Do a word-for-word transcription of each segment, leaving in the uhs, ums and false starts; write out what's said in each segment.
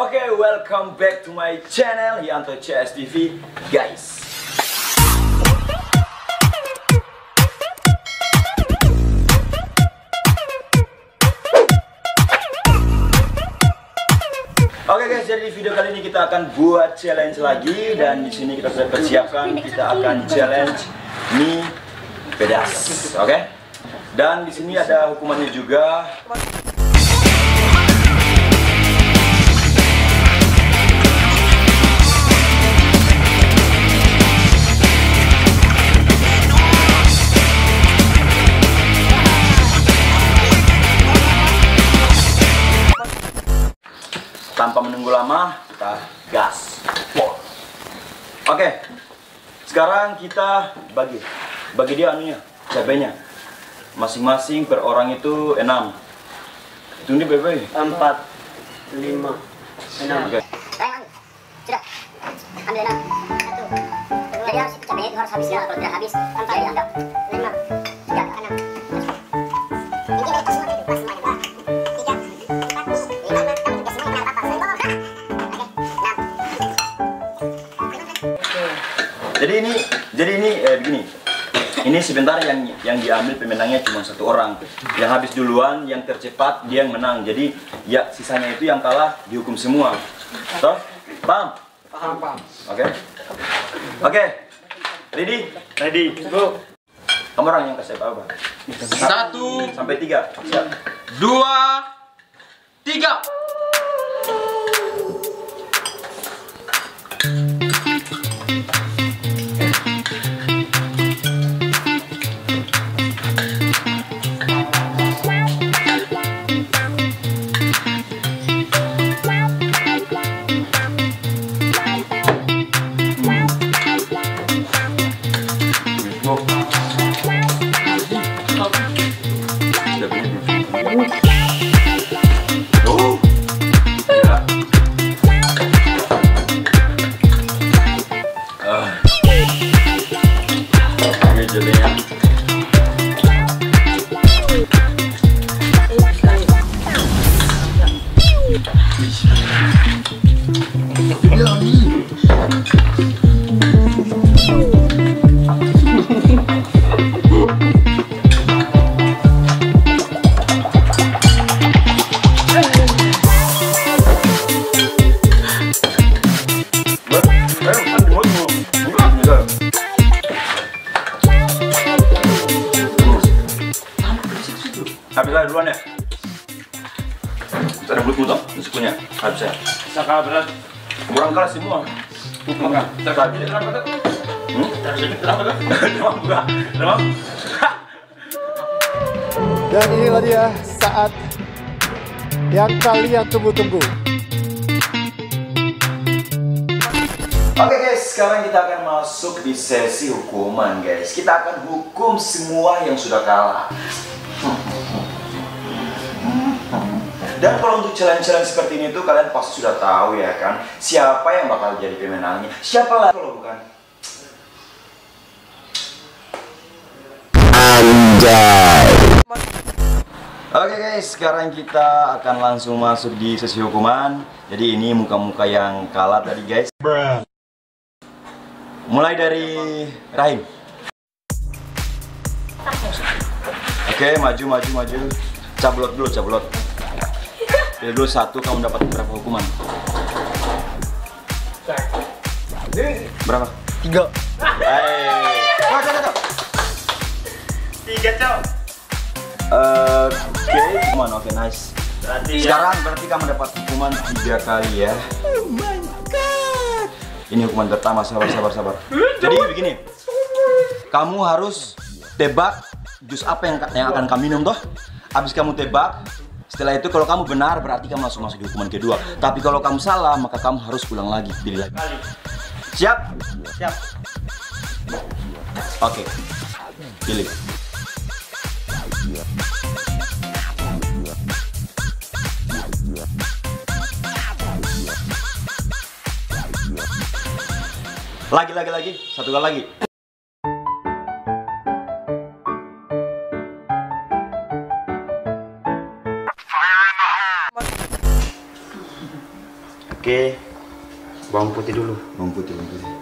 Oke, okay, welcome back to my channel Yanto C S T V, guys. Oke okay guys, jadi di video kali ini kita akan buat challenge lagi, dan di sini kita sudah persiapkan, kita akan challenge mie pedas, oke? Okay? Dan di sini ada hukumannya juga. Tanpa menunggu lama, kita gas. Oke, okay. Sekarang kita bagi bagi dia anunya, cabenya. Masing-masing per orang itu enam. Itu ini berapa? Empat, lima, enam. Oke. Sudah, ambil enam. Satu. Jadi harus itu cabenya itu harus habis ya. Kalau tidak habis, empat dianggap lima, tiga, enam. Ini kita semua itu pas semuanya. Tiga, empat, lima, enam. Kamu juga semuanya enam apa? Jadi ini, jadi ini eh, begini. Ini sebentar yang yang diambil pemenangnya cuma satu orang. Yang habis duluan, yang tercepat dia yang menang. Jadi ya sisanya itu yang kalah dihukum semua. Toh? Paham? Paham, paham. Oke. Oke. Ready? Ready, go. Kamu orang yang kasih apa? Satu Sampai tiga. Siap. Dua Tiga. Habis lah duluan ya. Ada belut mutok, sukunya. Habis ya. Sakal berat. Kurang kalah semua. Maka, Sakal habis. kenapa tuh? Hmm? Kenapa tuh? Demam enggak? Demam? Dan inilah dia saat yang kalian tunggu-tunggu. Oke guys, sekarang kita akan masuk di sesi hukuman guys. Kita akan hukum semua yang sudah kalah. Dan kalau untuk challenge-challenge seperti ini tuh kalian pasti sudah tahu ya kan, siapa yang bakal jadi pemenangnya. Siapa lah kalau bukan Anjay. Oke guys, sekarang kita akan langsung masuk di sesi hukuman. Jadi ini muka-muka yang kalah tadi guys. Mulai dari Rahim. Oke, maju, maju, maju. Cablot dulu, cablot. Pilih dulu satu, kamu dapat berapa hukuman? Berapa? Tiga. Hai. Cok, cok, cok. Tiga, cok. Oke, hukuman, oke, nice. Sekarang berarti kamu dapat hukuman tiga kali ya. Oh my god. Ini hukuman pertama, sabar, sabar, sabar. Jadi begini, kamu harus tebak jus apa yang yang akan kamu minum toh. Habis kamu tebak, setelah itu kalau kamu benar berarti kamu langsung masuk di hukuman kedua. Tapi kalau kamu salah maka kamu harus ulang lagi, pilih lagi. Siap? Siap. Oke. Pilih. Lagi, lagi, lagi. Satu kali lagi. Oke, bawang putih dulu. Bawang putih, bawang putih.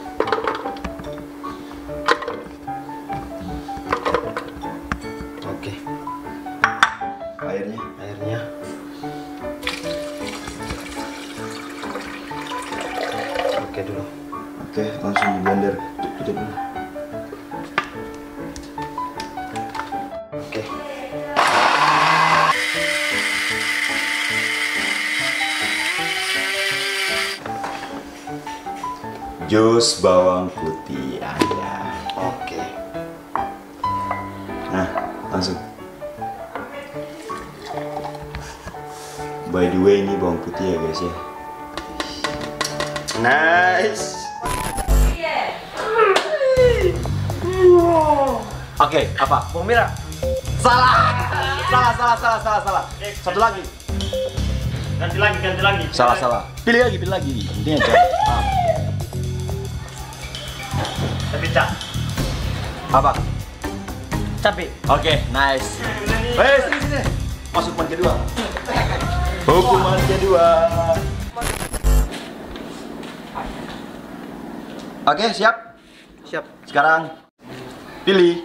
Oke. Airnya, airnya. Oke dulu. Oke, langsung di blender. Tutup dulu. Oke. Jus bawang putih ada. Oke. Nah, langsung. By the way, ini bawang putih ya guys ya. Nice. Oke, apa? Bawang merah. Salah. Salah, salah, salah, salah, salah. Satu lagi. Ganti lagi, ganti lagi. Salah, salah. Pilih lagi, pilih lagi. Intinya aja. Ah. Tapi cak. Apa? Cabai. Oke, nice. Hei, sini, sini. Masuk hukuman kedua. Hukuman kedua. Oke, siap? Siap. Sekarang pilih.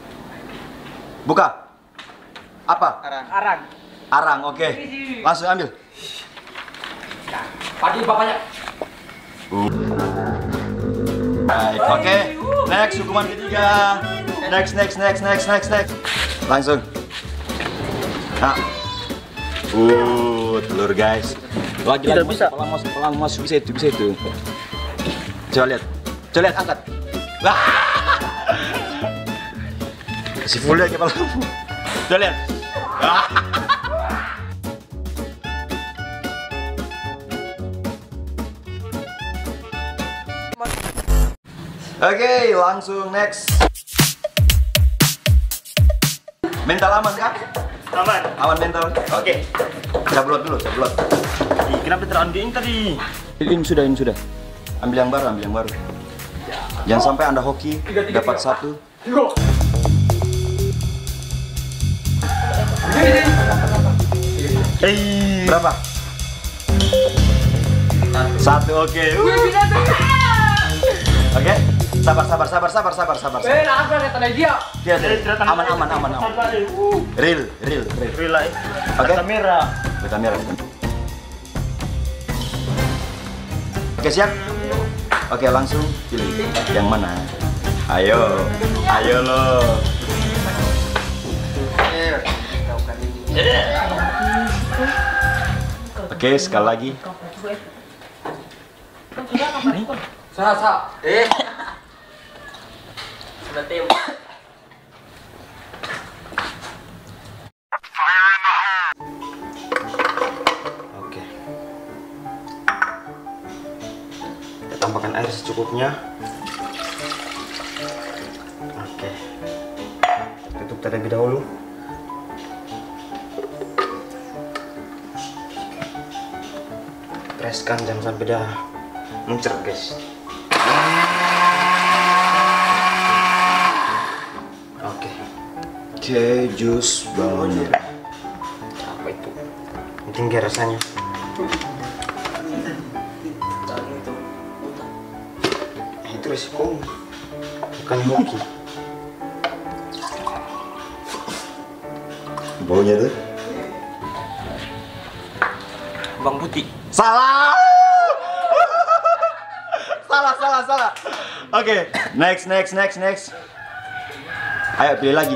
Buka. Apa? Arang. Arang. Arang, oke. Langsung ambil. Padi bapaknya. Baik, oke. Next, hukuman ketiga. Next, next, next, next, next, next. Langsung. Nah. Uh, telur guys. Lagi Tidak lagi bisa. Pelang masuk, pelang masuk, bisa itu, bisa itu. Coba lihat. Coba lihat, angkat. Wah. Kasih full ya kepala. Coba lihat. Ah. Oke, langsung next. Mental aman kah? Aman. Aman mental. Oke. Cablot dulu, cablot. Ih, kenapa teranding tadi? Ini sudah, ini sudah. Ambil yang baru, ambil yang baru. Jangan sampai Anda hoki dapat satu. Eh, Berapa? Satu, oke. Oke. Sabar, sabar, sabar, sabar, sabar, sabar. Eh, nah aku kata dia. Dia, dia. Aman, aman, aman, aman. Real, real, real. Relay. Oke. Kartu merah. Beta merah. Oke, siap? Oke, langsung pilih yang mana. Ayo, ayo lo. Oke, sekali lagi. Sah, sah. Eh. Sudah tembak. Oke. Kita tambahkan air secukupnya. Oke. Tutup terlebih dahulu. Preskan jangan sampai dah mencer guys. Oke. Oke, jus bawang merah. Apa itu? Tinggi rasanya. Eh, itu resiko, bukan hoki. Baunya tuh. Bawang putih. Salah. Salah, salah, salah. Oke, next, next, next, next. Ayo pilih lagi.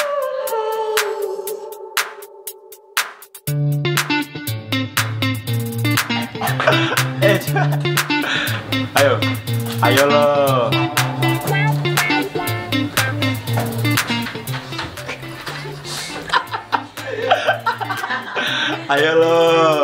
Eh, ayo, ayo lo. Ayo lo.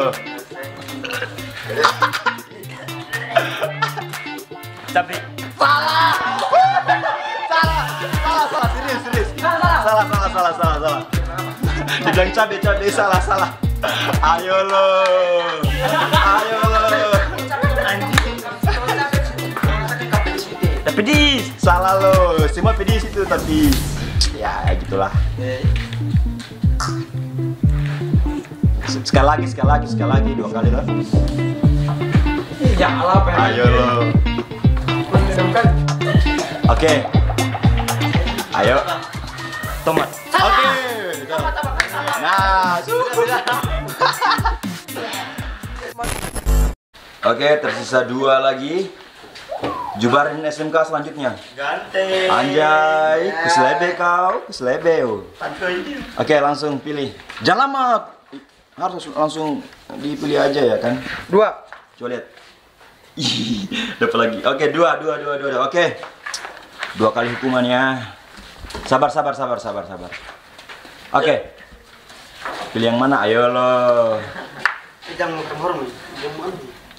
Cabai. Salah. Salah. Salah, salah, serius, serius. Salah, salah, salah, salah, salah, salah. Dibilang cabai, cabai, salah, salah. Ayo lo. Ayo lo. Tapi pedis. Salah lo. Semua pedis itu tapi ya gitulah. Sekali lagi, sekali lagi, sekali lagi, dua kali lah. Ya Allah, pengen. Ayo lo. Oke. Ayo. Tomat. Oke. Nah, sudah. Oke, tersisa dua lagi. Jubarin S M K selanjutnya. Ganteng. Anjay, keselebe kau, keselebe. Oke, langsung pilih. Jangan lama. Harus langsung dipilih aja ya kan. Dua. Coba lihat. Ih, dapat lagi. Oke, dua, dua, dua, dua. Oke. Dua kali hukumannya. Sabar, sabar, sabar, sabar, sabar. Oke. Pilih yang mana? Ayo lo. Jangan kemurung. Jangan.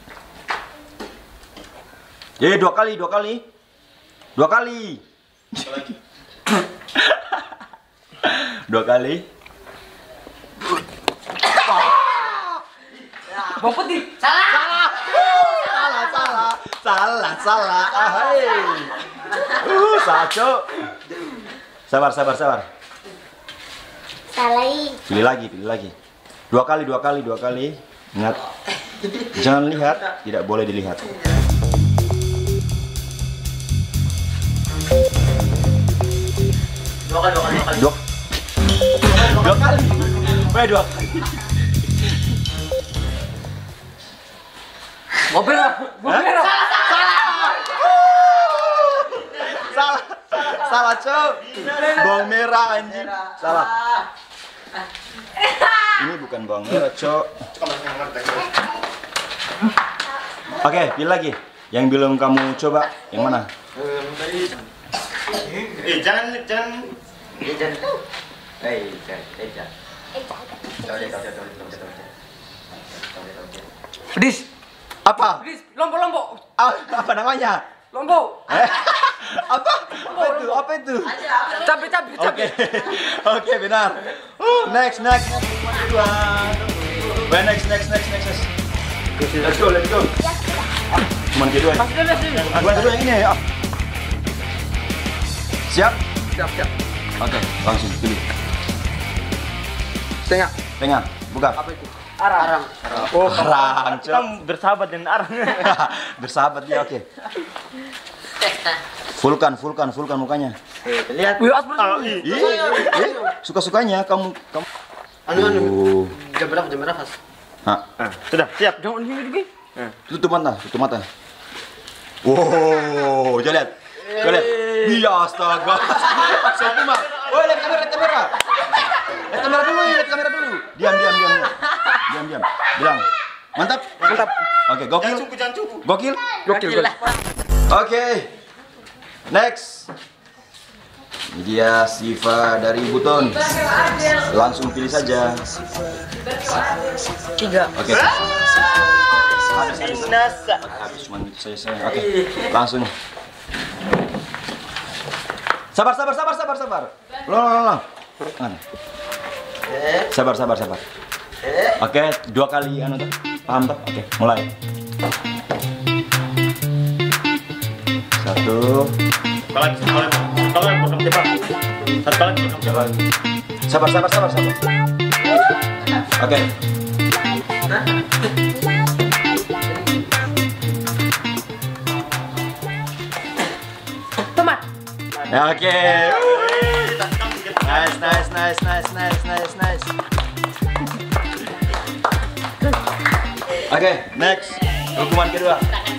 Eh, dua kali, dua kali. Dua kali. Dua kali. Bang Putih. Salah, salah. Salah, salah. Ahai. Uh, salah, Cok. Sabar, sabar, sabar. Salah. Pilih lagi, pilih lagi. Dua kali, dua kali, dua kali. Ingat. Jangan lihat, tidak boleh dilihat. Dua kali, dua kali, dua kali. Dua, dua kali. Weh, dua kali. Mobil, mobil. Salah, salah, Cok. Bawang merah, anjing. Salah. Ini bukan bawang merah, Cok. Oke, pilih lagi. Yang belum kamu coba, yang mana? Eh, jangan, jangan. Eh, jangan. Pedis. Apa? Pedis. Lombok-lombok. Ah, apa namanya? Lombok. Eh? Apa? Apa itu? Apa itu? Cabe, cabe, Oke, cabe. oke, benar. Uh, next, next. Well, next, next, next, next, next. Let's go, let's go. Ah, cuman kedua. Mas dulu sih. Cuman kedua yang ini ya. Siap? Siap, siap. Oke, langsung pilih. Tengah. Tengah, buka. Apa itu? Arang. Oh, arang, Kita Cok. bersahabat dengan arang. Bersahabat dia, oke. Vulkan, vulkan, vulkan mukanya. Lihat. Wih, asbun. Oh, ih. Ih, ih, suka-sukanya kamu, kamu. Anu, anu. Oh. Jam berapa? Jam berapa? Hah, Ah, sudah, siap. Jangan ini lagi. tutup mata, tutup mata. Wow, coba lihat. Coba lihat. Iya, astaga. Aksel Kuma. Woi, lihat kamera, lihat kamera. Lihat kamera dulu, lihat kamera dulu. Diam, diam, diam. Diam, diam. diam. Bilang. Mantap? Mantap. Oke, gokil. Jangan cukup, jangan cukup. Gokil. Gokil, gokil. Oke. Next. Ini dia Siva dari Buton. Langsung pilih saja. Tiga. Oke. Habis, habis. Nasa. Habis cuma gitu saya saya. Oke. Langsung. Sabar, sabar, sabar, sabar, sabar. Ulang, ulang, ulang. Mana? Sabar, sabar, sabar. Oke, dua kali anu tuh. Paham tuh? Oke, mulai. Satu. Kalau kalau kalau yang belakang tebak. Satu kali belakang tebak. Sabar, sabar, sabar, sabar. Oke. Tomat. Ya, oke. Nice, nice, nice, nice, nice, nice, nice. Oke, next. Hukuman kedua.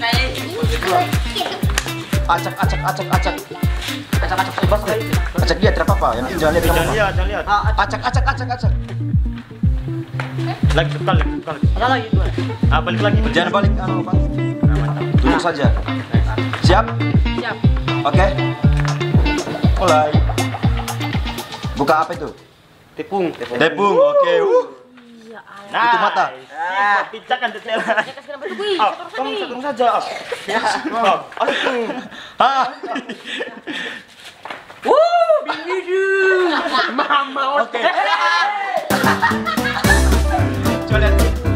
Acak, acak, acak, acak. Acak, acak, bebas kali. Acak dia tidak apa-apa. Yang penting jangan lihat Jangan kamu. lihat, jangan lihat. Acak, acak, acak, acak. Lagi sekali, lagi sekali. Ada lagi dua. Ah, balik lagi. balik Jangan lagi. balik anu, Pak. Duduk saja. Siap? Siap. Oke. Mulai. Buka apa itu? Tepung, tepung. Tepung. Oke. Uh. Nah, Tutup mata. Ah, pijakan detail. Ah, kamu satu saja. Ah. Oh, oh. Ah. Wuh, bidu. Mama. Oke. Coba lihat.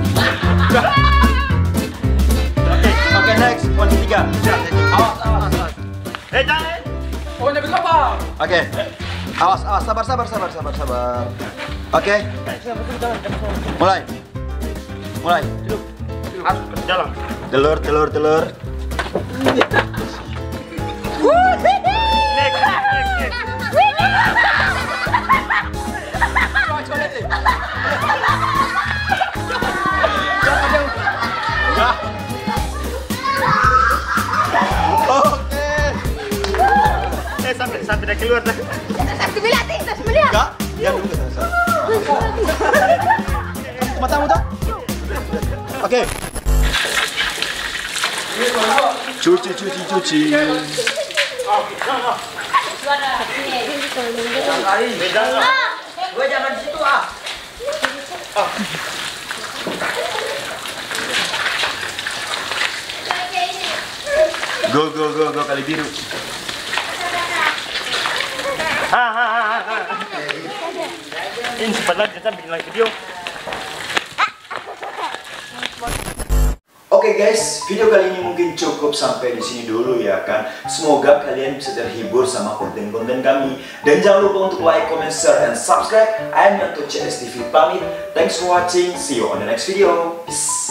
Oke, oke next. Poin ketiga. Awas, awas, awas. Eh, jangan. Oh, nyampe apa? Oke. Awas, awas, sabar, sabar, sabar, sabar, sabar. Oke. Mulai. Mulai. Harus ke dalam. Telur, telur, telur. Next, next, next. Ya. Oke. Eh, sampai sampai dah keluar dah. Kak, ya dulu ke sana. Mata muda. Oke. Cuci, cuci, cuci. Gue jangan di situ ah. Go, go, go, go kali biru. Ha, ha, ha, ha. Ini cepat lagi, kita bikin lagi video. Oke guys, video kali ini mungkin cukup sampai di sini dulu ya kan. Semoga kalian bisa terhibur sama konten-konten kami. Dan jangan lupa untuk like, comment, share, and subscribe. I am Yanto C S T V pamit. Thanks for watching. See you on the next video. Peace.